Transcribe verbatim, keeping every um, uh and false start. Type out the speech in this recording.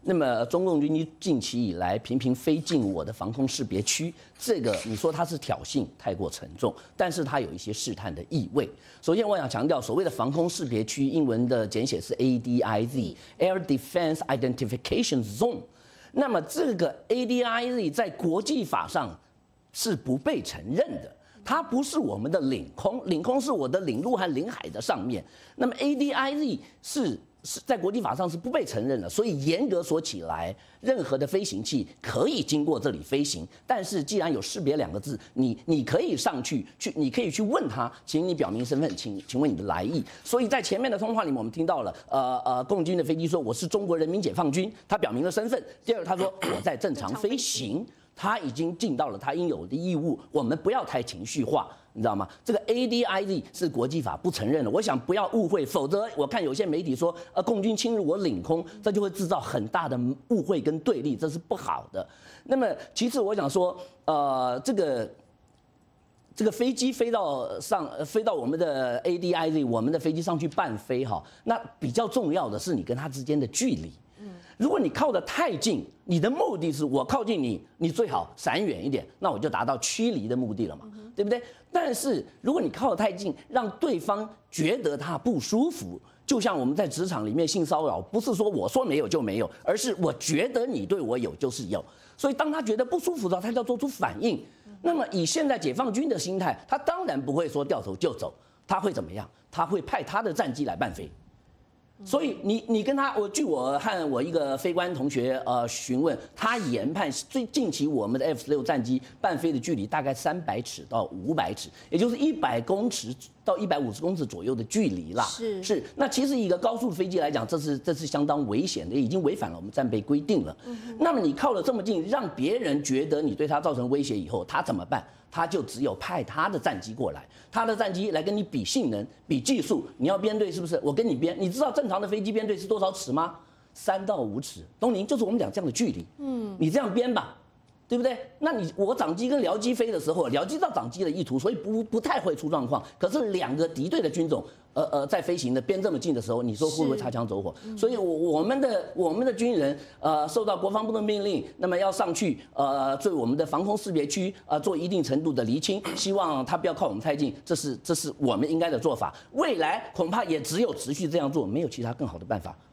那么中共军机近期以来频频飞进我的防空识别区，这个你说它是挑衅，太过沉重，但是它有一些试探的意味。首先，我想强调，所谓的防空识别区，英文的简写是 A D I Z，Air Defense Identification Zone。那么这个 A D I Z 在国际法上是不被承认的。它不是我们的领空，领空是我的领陆和领海的上面。那么 A D I Z 是是在国际法上是不被承认的，所以严格说起来，任何的飞行器可以经过这里飞行。但是既然有识别两个字，你你可以上去去，你可以去问他，请你表明身份，请请问你的来意。所以在前面的通话里面，我们听到了，呃呃，共军的飞机说我是中国人民解放军，他表明了身份。第二，他说我在正常飞行。他已经尽到了他应有的义务，我们不要太情绪化，你知道吗？这个 A D I Z 是国际法不承认的，我想不要误会，否则我看有些媒体说，呃，共军侵入我领空，这就会制造很大的误会跟对立，这是不好的。那么其次，我想说，呃，这个。这个飞机飞到上，飞到我们的 A D I Z， 我们的飞机上去伴飞哈，那比较重要的是你跟它之间的距离。如果你靠得太近，你的目的是我靠近你，你最好闪远一点，那我就达到驱离的目的了嘛，对不对？但是如果你靠得太近，让对方觉得他不舒服，就像我们在职场里面性骚扰，不是说我说没有就没有，而是我觉得你对我有就是有。所以当他觉得不舒服的时候，他就要做出反应。那么以现在解放军的心态，他当然不会说掉头就走，他会怎么样？他会派他的战机来伴飞。所以你你跟他，我据我和我一个飞官同学呃询问，他研判最近期我们的 F 十六战机伴飞的距离大概三百尺到五百尺，也就是一百公尺到一百五十公尺左右的距离啦。 是是，那其实以一个高速飞机来讲，这是这是相当危险的，已经违反了我们战备规定了。嗯、那么你靠了这么近，让别人觉得你对他造成威胁以后，他怎么办？他就只有派他的战机过来，他的战机来跟你比性能、比技术。你要编队是不是？我跟你编，你知道正常的飞机编队是多少尺吗？三到五尺。东宁就是我们讲这样的距离。嗯，你这样编吧，对不对？那你我长机跟僚机飞的时候，僚机知道长机的意图，所以不不太会出状况。可是两个敌对的军种，呃呃，在飞行的边这么近的时候，你说会不会擦枪走火？所以我，我我们的我们的军人，呃，受到国防部的命令，那么要上去，呃，对我们的防空识别区，呃，做一定程度的厘清，希望他不要靠我们太近，这是这是我们应该的做法。未来恐怕也只有持续这样做，没有其他更好的办法。